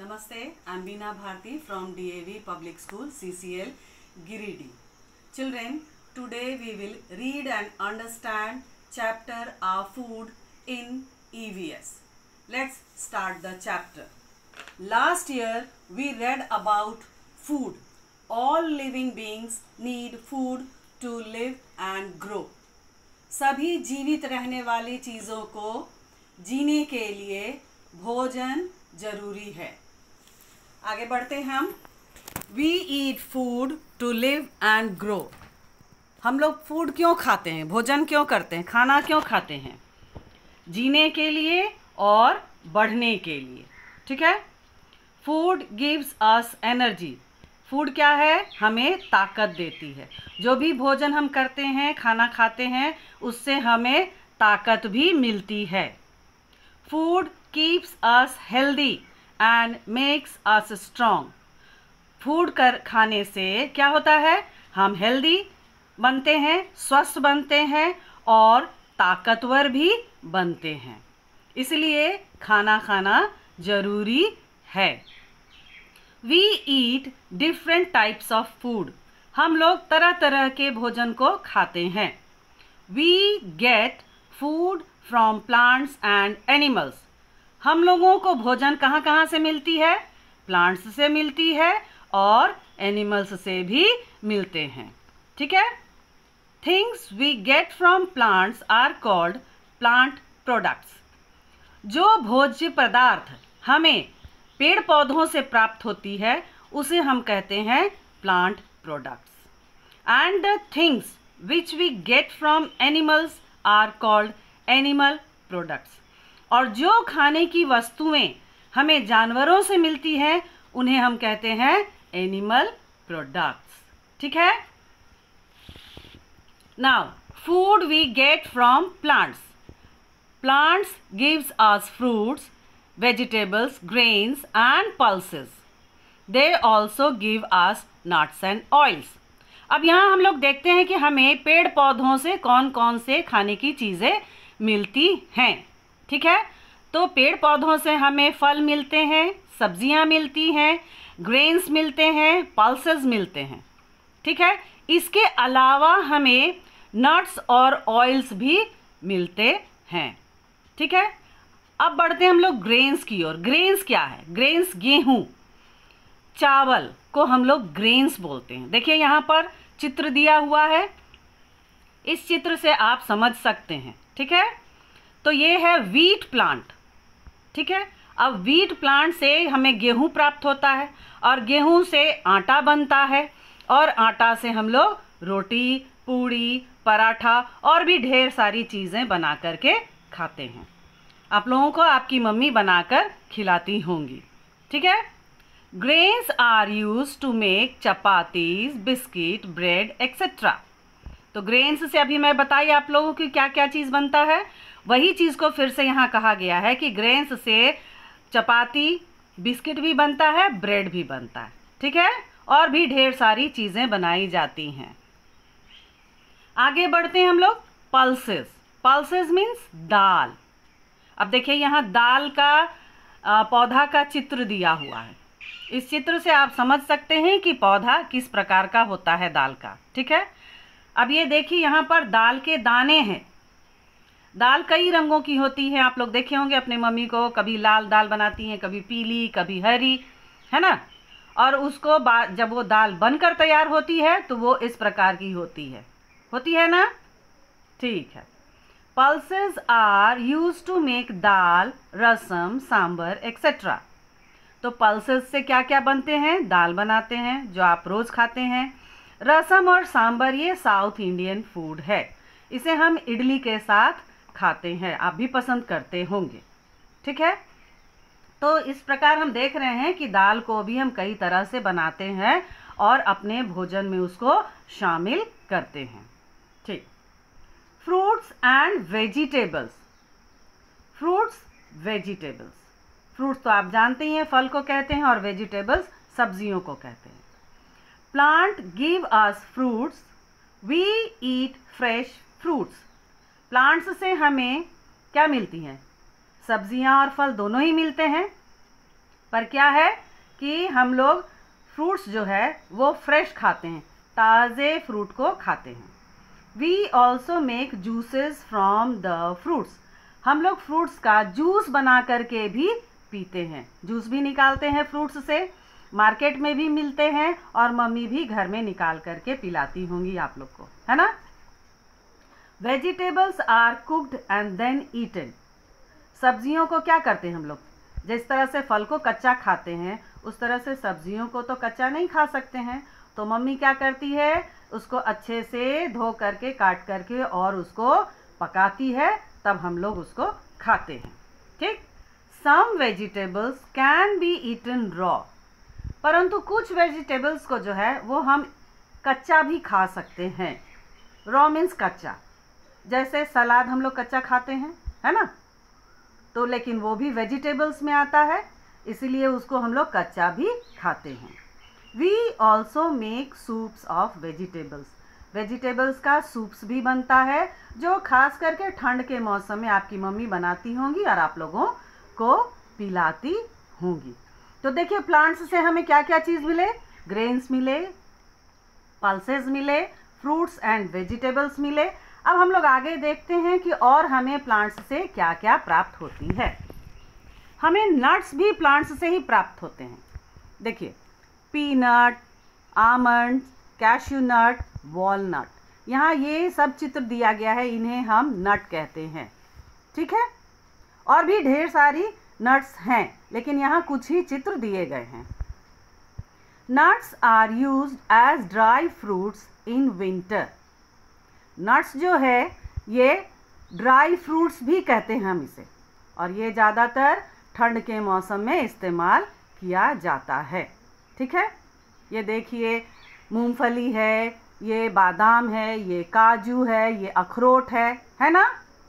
Namaste, I am Beena Bharti from DAV Public School, CCL, Giridih. Children, today we will read and understand chapter Food in EVS. Let's start the chapter. Last year we read about food. All living beings need food to live and grow. सभी जीवित रहने वाली चीज़ों को जीने के लिए भोजन जरूरी है। आगे बढ़ते हम। We eat food to live and grow. हम लोग फूड क्यों खाते हैं, भोजन क्यों करते हैं, खाना क्यों खाते हैं? जीने के लिए और बढ़ने के लिए। ठीक है। Food gives us energy. Food क्या है? हमें ताकत देती है। जो भी भोजन हम करते हैं, खाना खाते हैं, उससे हमें ताकत भी मिलती है। Food keeps us healthy and makes us strong. Food खाने से क्या होता है? हम हेल्दी बनते हैं, स्वस्थ बनते हैं और ताकतवर भी बनते हैं। इसलिए खाना खाना जरूरी है। We eat different types of food. हम लोग तरह तरह के भोजन को खाते हैं। We get food from plants and animals. हम लोगों को भोजन कहाँ कहाँ से मिलती है? प्लांट्स से मिलती है और एनिमल्स से भी मिलते हैं। ठीक है। Things we get from plants are called plant products. जो भोज्य पदार्थ हमें पेड़ पौधों से प्राप्त होती है उसे हम कहते हैं plant products. And the things which we get from animals are called animal products. और जो खाने की वस्तुएं हमें जानवरों से मिलती हैं उन्हें हम कहते हैं एनिमल प्रोडक्ट्स। ठीक है। Now food we get from plants. Plants gives us fruits, vegetables, grains and pulses. They also give us nuts and oils. अब यहाँ हम लोग देखते हैं कि हमें पेड़ पौधों से कौन कौन से खाने की चीज़ें मिलती हैं। ठीक है। तो पेड़ पौधों से हमें फल मिलते हैं, सब्जियाँ मिलती हैं, ग्रेन्स मिलते हैं, पल्सेस मिलते हैं। ठीक है। इसके अलावा हमें नट्स और ऑयल्स भी मिलते हैं। ठीक है। अब बढ़ते हैं हम लोग ग्रेन्स की ओर। ग्रेन्स क्या है? ग्रेन्स गेहूं, चावल को हम लोग ग्रेन्स बोलते हैं। देखिए यहाँ पर चित्र दिया हुआ है, इस चित्र से आप समझ सकते हैं। ठीक है। तो ये है व्हीट प्लांट। ठीक है। अब व्हीट प्लांट से हमें गेहूं प्राप्त होता है और गेहूं से आटा बनता है और आटा से हम लोग रोटी, पूड़ी, पराठा और भी ढेर सारी चीज़ें बना करके खाते हैं। आप लोगों को आपकी मम्मी बनाकर खिलाती होंगी। ठीक है। Grains are used to make chapatis, biscuit, bread etcetera. तो ग्रेन्स से अभी मैं बताई आप लोगों की क्या क्या चीज़ बनता है, वही चीज़ को फिर से यहाँ कहा गया है कि ग्रेन्स से चपाती, बिस्किट भी बनता है, ब्रेड भी बनता है। ठीक है। और भी ढेर सारी चीज़ें बनाई जाती हैं। आगे बढ़ते हैं हम लोग। पल्सेस। Pulses means dal. अब देखिए यहाँ दाल का पौधा का चित्र दिया हुआ है। इस चित्र से आप समझ सकते हैं कि पौधा किस प्रकार का होता है दाल का। ठीक है। अब ये देखिए यहाँ पर दाल के दाने हैं। दाल कई रंगों की होती है। आप लोग देखे होंगे अपने मम्मी को, कभी लाल दाल बनाती हैं, कभी पीली, कभी हरी, है ना। और उसको जब वो दाल बनकर तैयार होती है तो वो इस प्रकार की होती है ना। ठीक है। Pulses are used to make dal, rasam, sambar etcetera. तो पल्सेस से क्या क्या बनते हैं? दाल बनाते हैं जो आप रोज़ खाते हैं। रसम और सांबर ये साउथ इंडियन फूड है, इसे हम इडली के साथ खाते हैं, आप भी पसंद करते होंगे। ठीक है। तो इस प्रकार हम देख रहे हैं कि दाल को भी हम कई तरह से बनाते हैं और अपने भोजन में उसको शामिल करते हैं। ठीक। Fruits and vegetables. Fruits, vegetables. Fruits तो आप जानते ही हैं, फल को कहते हैं, और वेजिटेबल्स सब्जियों को कहते हैं। Plant give us fruits, we eat fresh fruits. Plants से हमें क्या मिलती हैं? सब्जियां और फल दोनों ही मिलते हैं। पर क्या है कि हम लोग फ्रूट्स जो है वो फ्रेश खाते हैं, ताज़े फ्रूट को खाते हैं। We also make juices from the fruits. हम लोग फ्रूट्स का जूस बना करके भी पीते हैं, जूस भी निकालते हैं फ्रूट्स से, मार्केट में भी मिलते हैं और मम्मी भी घर में निकाल करके पिलाती होंगी आप लोग को, है ना। Vegetables are cooked and then eaten. सब्जियों को क्या करते हैं हम लोग, जिस तरह से फल को कच्चा खाते हैं उस तरह से सब्जियों को तो कच्चा नहीं खा सकते हैं, तो मम्मी क्या करती है, उसको अच्छे से धो करके काट करके और उसको पकाती है, तब हम लोग उसको खाते हैं। ठीक। Some vegetables can be eaten raw. परंतु कुछ वेजिटेबल्स को जो है वो हम कच्चा भी खा सकते हैं। रॉ मीन्स कच्चा, जैसे सलाद हम लोग कच्चा खाते हैं, है ना, तो लेकिन वो भी वेजिटेबल्स में आता है, इसीलिए उसको हम लोग कच्चा भी खाते हैं। We also make soups of vegetables. Vegetables का सूप्स भी बनता है, जो खास करके ठंड के मौसम में आपकी मम्मी बनाती होंगी और आप लोगों को पिलाती होंगी। तो देखिए प्लांट्स से हमें क्या क्या चीज़ मिले, ग्रेन्स मिले, पल्सेस मिले, फ्रूट्स एंड वेजिटेबल्स मिले। अब हम लोग आगे देखते हैं कि और हमें प्लांट्स से क्या क्या प्राप्त होती है। हमें नट्स भी प्लांट्स से ही प्राप्त होते हैं। देखिए peanut, almond, cashew nut, walnut, यहाँ ये सब चित्र दिया गया है, इन्हें हम नट कहते हैं। ठीक है, और भी ढेर सारी नट्स हैं, लेकिन यहाँ कुछ ही चित्र दिए गए हैं। Nuts are used as dry fruits in winter. Nuts जो है ये ड्राई फ्रूट्स भी कहते हैं हम इसे, और ये ज़्यादातर ठंड के मौसम में इस्तेमाल किया जाता है। ठीक है, ये देखिए मूंगफली है, ये बादाम है, ये काजू है, ये अखरोट है ना।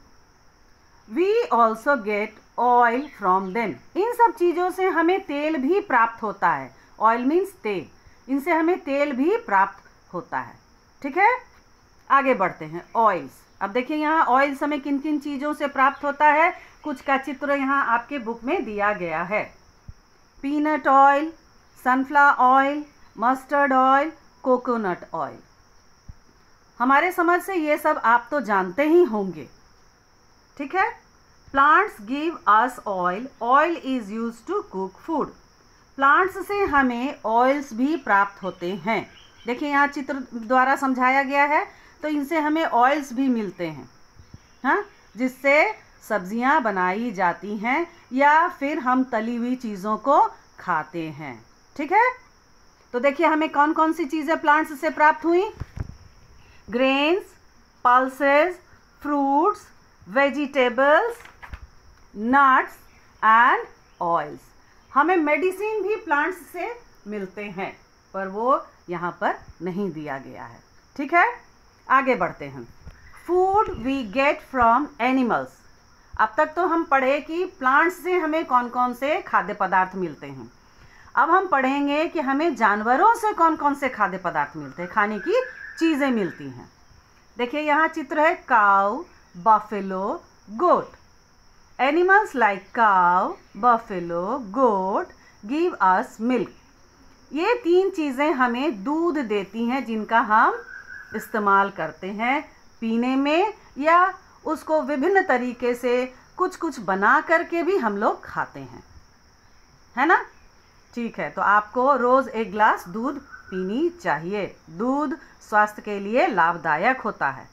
We also get oil from them. इन सब चीज़ों से हमें तेल भी प्राप्त होता है। ऑयल मीन्स तेल, इनसे हमें तेल भी प्राप्त होता है। ठीक है, आगे बढ़ते हैं। ऑयल्स, अब देखिए यहाँ ऑयल्स हमें किन किन चीज़ों से प्राप्त होता है, कुछ का चित्र यहाँ आपके बुक में दिया गया है। Peanut oil, sunflower oil, mustard oil, coconut oil. हमारे समझ से ये सब आप तो जानते ही होंगे। ठीक है, plants give us oil, oil is used to cook food. Plants से हमें ऑयल्स भी प्राप्त होते हैं। देखिए यहाँ चित्र द्वारा समझाया गया है, तो इनसे हमें ऑयल्स भी मिलते हैं, हाँ, जिससे सब्जियां बनाई जाती हैं या फिर हम तली हुई चीज़ों को खाते हैं। ठीक है, तो देखिए हमें कौन कौन सी चीज़ें प्लांट्स से प्राप्त हुई। Grains, pulses, fruits, vegetables, nuts and oils. हमें मेडिसिन भी प्लांट्स से मिलते हैं, पर वो यहाँ पर नहीं दिया गया है। ठीक है, आगे बढ़ते हैं। Food we get from animals. अब तक तो हम पढ़े कि प्लांट्स से हमें कौन कौन से खाद्य पदार्थ मिलते हैं। अब हम पढ़ेंगे कि हमें जानवरों से कौन कौन से खाद्य पदार्थ मिलते हैं, खाने की चीज़ें मिलती हैं। देखिए यहाँ चित्र है cow, buffalo, goat. Animals like cow, buffalo, goat give us milk. ये तीन चीज़ें हमें दूध देती हैं, जिनका हम इस्तेमाल करते हैं पीने में, या उसको विभिन्न तरीके से कुछ कुछ बना करके भी हम लोग खाते हैं, है ना। ठीक है, तो आपको रोज़ एक गिलास दूध पीनी चाहिए। दूध स्वास्थ्य के लिए लाभदायक होता है।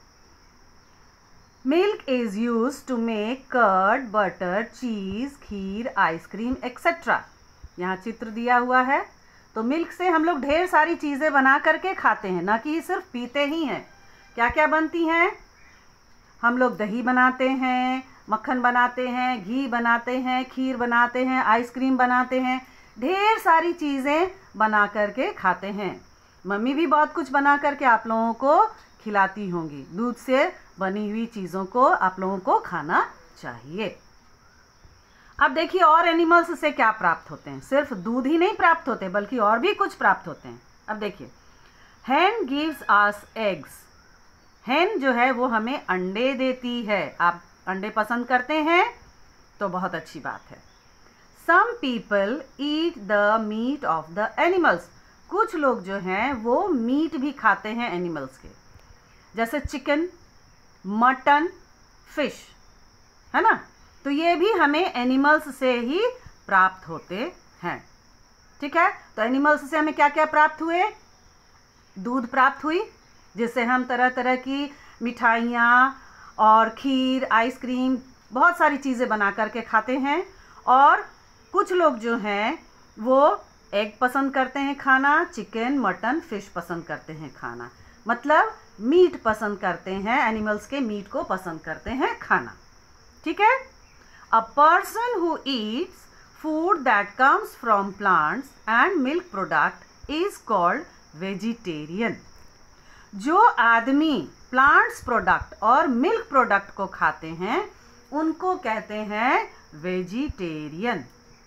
Milk is used to make curd, butter, cheese, kheer, ice cream etcetera. यहाँ चित्र दिया हुआ है, तो मिल्क से हम लोग ढेर सारी चीज़ें बना करके खाते हैं, ना कि सिर्फ पीते ही हैं। क्या क्या बनती हैं, हम लोग दही बनाते हैं, मक्खन बनाते हैं, घी बनाते हैं, खीर बनाते हैं, आइसक्रीम बनाते हैं, ढेर सारी चीज़ें बना करके खाते हैं। मम्मी भी बहुत कुछ बना करके आप लोगों को खिलाती होंगी। दूध से बनी हुई चीज़ों को आप लोगों को खाना चाहिए। अब देखिए और एनिमल्स से क्या प्राप्त होते हैं। सिर्फ दूध ही नहीं प्राप्त होते, बल्कि और भी कुछ प्राप्त होते हैं। अब देखिए, हैन गिव्स अस एग्स। हैन जो है वो हमें अंडे देती है। आप अंडे पसंद करते हैं तो बहुत अच्छी बात है। Some people eat the meat of the animals. कुछ लोग जो हैं वो मीट भी खाते हैं एनिमल्स के, जैसे चिकन, मटन, फिश, है ना। तो ये भी हमें एनिमल्स से ही प्राप्त होते हैं। ठीक है, तो एनिमल्स से हमें क्या क्या प्राप्त हुए? दूध प्राप्त हुई, जिससे हम तरह तरह की मिठाइयाँ और खीर, आइसक्रीम, बहुत सारी चीज़ें बना करके खाते हैं। और कुछ लोग जो हैं वो एग पसंद करते हैं खाना, चिकन, मटन, फिश पसंद करते हैं खाना, मतलब मीट पसंद करते हैं, एनिमल्स के मीट को पसंद करते हैं खाना। ठीक है। A person who eats food that comes from plants and milk product is called vegetarian. जो आदमी प्लांट्स प्रोडक्ट और मिल्क प्रोडक्ट को खाते हैं उनको कहते हैं वेजिटेरियन।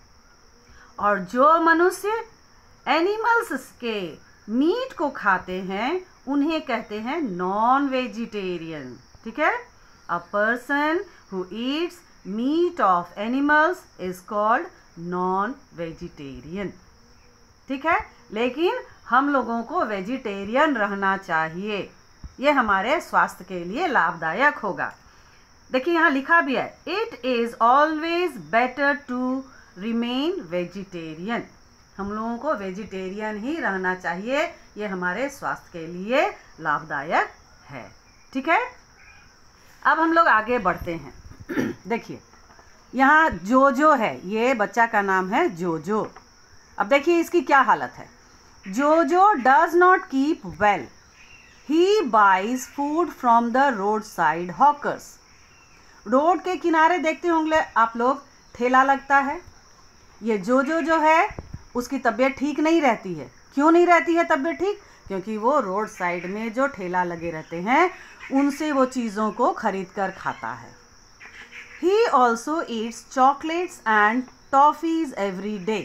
और जो मनुष्य एनिमल्स के मीट को खाते हैं उन्हें कहते हैं नॉन वेजिटेरियन। ठीक है। A person who eats meat of animals is called non vegetarian. ठीक है, लेकिन हम लोगों को वेजिटेरियन रहना चाहिए, ये हमारे स्वास्थ्य के लिए लाभदायक होगा। देखिए यहाँ लिखा भी है, it is always better to remain vegetarian. हम लोगों को वेजिटेरियन ही रहना चाहिए, ये हमारे स्वास्थ्य के लिए लाभदायक है। ठीक है, अब हम लोग आगे बढ़ते हैं। देखिए यहाँ जोजो है, ये बच्चा का नाम है जोजो। अब देखिए इसकी क्या हालत है। Jojo does not keep well, he buys food from the road side hawkers. Road के किनारे देखते होंगे आप लोग, ठेला लगता है। ये जोजो जो है उसकी तबीयत ठीक नहीं रहती है। क्यों नहीं रहती है तबीयत ठीक? क्योंकि वो रोड साइड में जो ठेला लगे रहते हैं उनसे वो चीज़ों को खरीद कर खाता है। He also eats chocolates and toffees every day.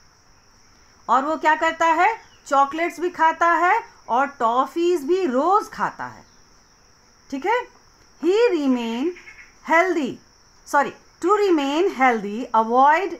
और वो क्या करता है? चॉकलेट्स भी खाता है और टॉफीज भी रोज खाता है। ठीक है। He remain healthy. Sorry, to remain healthy, avoid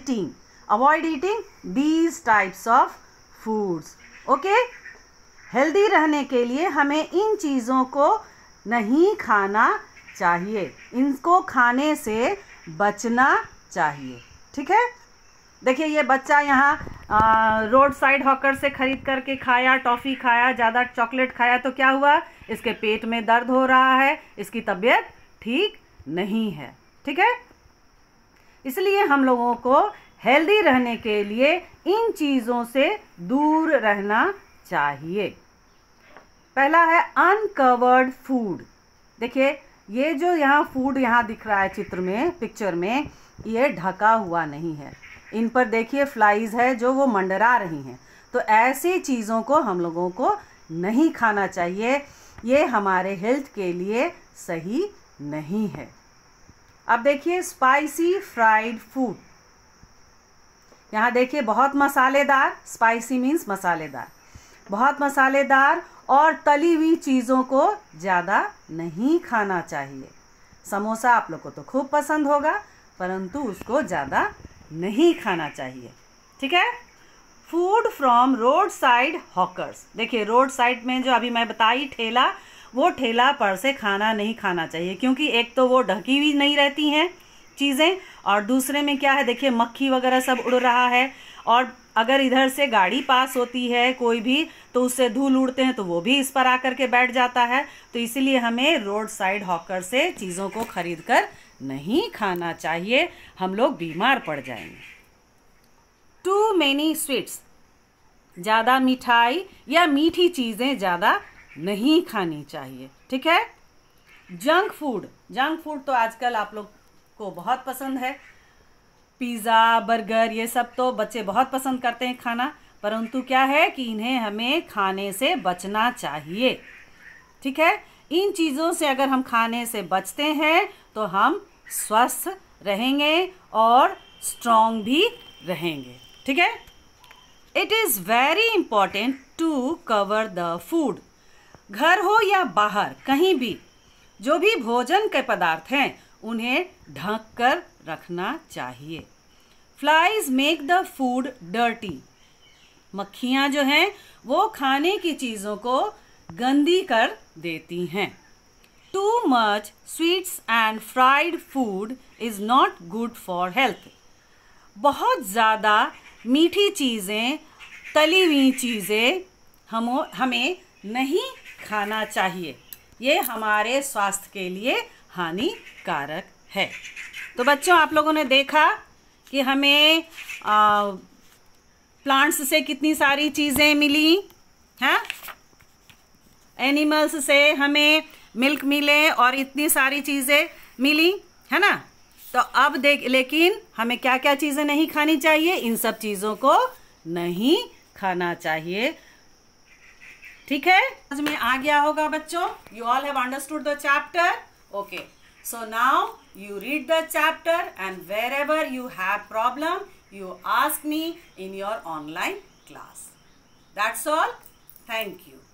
eating these types of foods. Okay? Healthy रहने के लिए हमें इन चीज़ों को नहीं खाना चाहिए, इनको खाने से बचना चाहिए। ठीक है। देखिए ये बच्चा यहाँ रोड साइड हॉकर से खरीद करके खाया, टॉफ़ी खाया, ज़्यादा चॉकलेट खाया तो क्या हुआ? इसके पेट में दर्द हो रहा है, इसकी तबीयत ठीक नहीं है। ठीक है, इसलिए हम लोगों को हेल्दी रहने के लिए इन चीज़ों से दूर रहना चाहिए। पहला है अनकवर्ड फूड। देखिए ये जो यहाँ फूड यहाँ दिख रहा है चित्र में, पिक्चर में, ये ढका हुआ नहीं है। इन पर देखिए फ्लाइज है जो वो मंडरा रही हैं। तो ऐसी चीज़ों को हम लोगों को नहीं खाना चाहिए, ये हमारे हेल्थ के लिए सही नहीं है। अब देखिए स्पाइसी फ्राइड फूड। यहाँ देखिए बहुत मसालेदार, स्पाइसी मीन्स मसालेदार, बहुत मसालेदार और तली हुई चीज़ों को ज़्यादा नहीं खाना चाहिए। समोसा आप लोग को तो खूब पसंद होगा, परंतु उसको ज़्यादा नहीं खाना चाहिए। ठीक है। Food from road side hawkers. देखिए रोड साइड में जो अभी मैं बताई ठेला, वो ठेला पर से खाना नहीं खाना चाहिए, क्योंकि एक तो वो ढकी हुई नहीं रहती हैं चीज़ें, और दूसरे में क्या है, देखिए मक्खी वगैरह सब उड़ रहा है, और अगर इधर से गाड़ी पास होती है कोई भी तो उससे धूल उड़ते हैं तो वो भी इस पर आकर के बैठ जाता है। तो इसीलिए हमें रोड साइड हॉकर से चीज़ों को खरीद कर नहीं खाना चाहिए, हम लोग बीमार पड़ जाएंगे। Too many sweets. ज़्यादा मिठाई या मीठी चीज़ें ज़्यादा नहीं खानी चाहिए। ठीक है। जंक फूड तो आजकल आप लोग को बहुत पसंद है। पिज़्ज़ा, बर्गर, ये सब तो बच्चे बहुत पसंद करते हैं खाना, परंतु क्या है कि इन्हें हमें खाने से बचना चाहिए। ठीक है। इन चीज़ों से अगर हम खाने से बचते हैं तो हम स्वस्थ रहेंगे और स्ट्रॉन्ग भी रहेंगे। ठीक है। It is very important to cover the food. घर हो या बाहर कहीं भी जो भी भोजन के पदार्थ हैं उन्हें ढक कर रखना चाहिए। Flies make the food dirty. मक्खियाँ जो हैं वो खाने की चीज़ों को गंदी कर देती हैं. Too much sweets and fried food is not good for health. बहुत ज़्यादा मीठी चीज़ें, तली हुई चीज़ें हमें नहीं खाना चाहिए. ये हमारे स्वास्थ्य के लिए हानिकारक है. तो बच्चों, आप लोगों ने देखा कि हमें प्लांट्स से कितनी सारी चीज़ें मिली हैं. एनिमल्स से हमें मिल्क मिले और इतनी सारी चीज़ें मिली है ना. तो अब लेकिन हमें क्या क्या चीज़ें नहीं खानी चाहिए? इन सब चीज़ों को नहीं खाना चाहिए. ठीक है, समझ में आ गया होगा बच्चों. You all have understood the chapter. Okay, so now you read the chapter, and wherever you have problem, you ask me in your online class. That's all. Thank you.